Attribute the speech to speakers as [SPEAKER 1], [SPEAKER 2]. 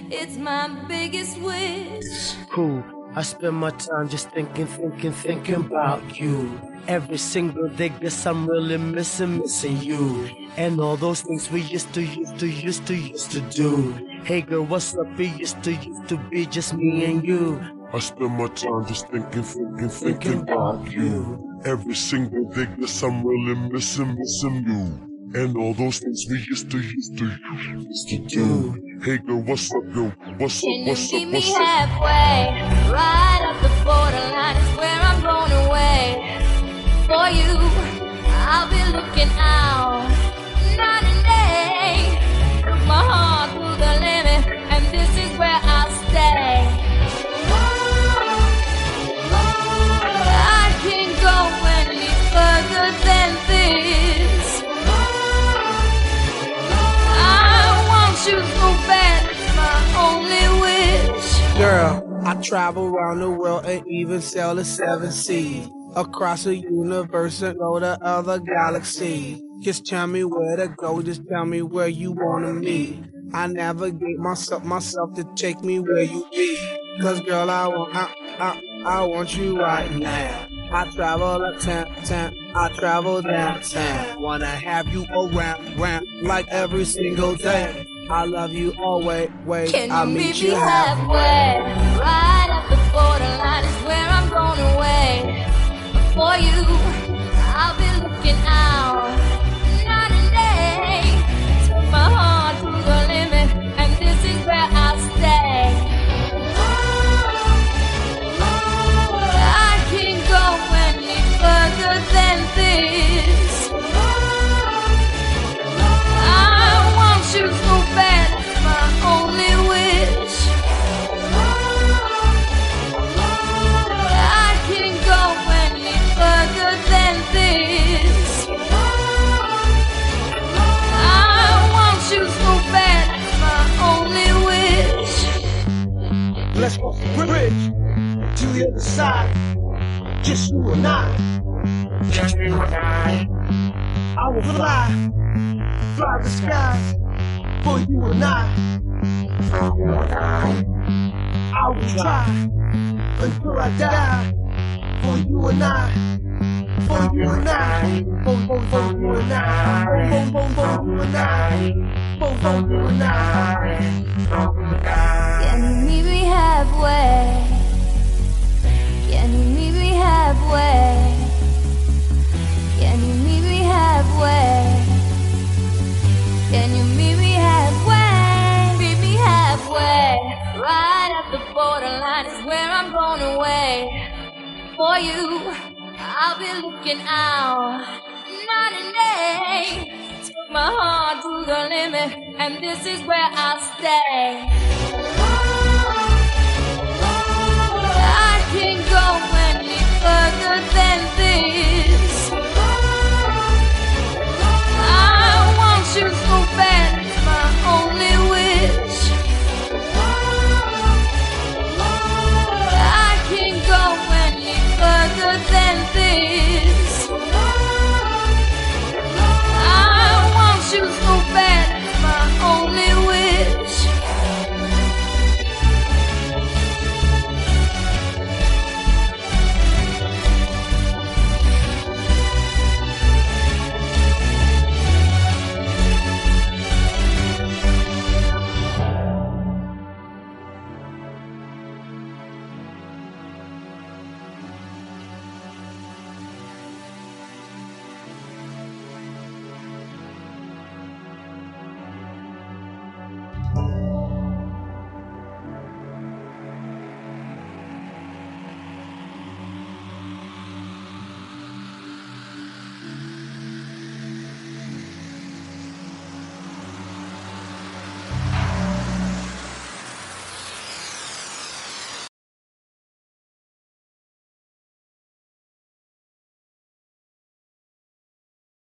[SPEAKER 1] It's my biggest wish.
[SPEAKER 2] Cool. I spend my time just thinking about you. Every single day, guess I'm really missing you. And all those things we used to do. Hey girl, what's up? It used to be just me and you.
[SPEAKER 3] I spend my time just thinking about you. Every single day, guess I'm really missing you. And all those things we used to do. Hey girl, what's up, yo? What's up, what's up,
[SPEAKER 1] Can you meet me
[SPEAKER 3] what's up?
[SPEAKER 1] halfway? Right up the borderline is where I'm going away. For you, I'll be looking out night and day. Put my heart to the limit, and this is where I'll stay. I can't go any further than this. I want you so bad, it's my only wish.
[SPEAKER 4] Girl, I travel around the world and even sail the 7 seas. Across the universe and go to other galaxies. Just tell me where to go, just tell me where you wanna meet. I navigate myself to take me where you be. Cause girl, I want you right now. I travel uptown, I travel downtown. Wanna have you around, like every single day. I love you always,
[SPEAKER 1] Can
[SPEAKER 4] I'll
[SPEAKER 1] you
[SPEAKER 4] meet
[SPEAKER 1] meet
[SPEAKER 4] you
[SPEAKER 1] me
[SPEAKER 4] halfway.
[SPEAKER 1] halfway? Right up the borderline is where I'm going away. For you, I'll be looking out night and day. Take my heart to the limit, and this is where I'll stay. I can't go any further than this. I want you so bad, it's my only wish. I can't go any further than this. I want you so bad, it's my only wish.
[SPEAKER 4] Let's cross the bridge to the other side. Just you and I. Just you and I will fly the skies for you and I. I will try until I die for you and I. For you and I. For you and I. For you and I. For you and I.
[SPEAKER 1] Can you meet me halfway? Can you meet me halfway? Can you meet me halfway? Can you meet me halfway? Meet me halfway. Right at the borderline is where I'm going away. For you, I'll be looking out night and day. Take my heart to the limit, and this is where I'll stay. I can't go any further than this. I want you so bad, it's my only wish. I can't go any further than this. I want you so bad, it's my only wish.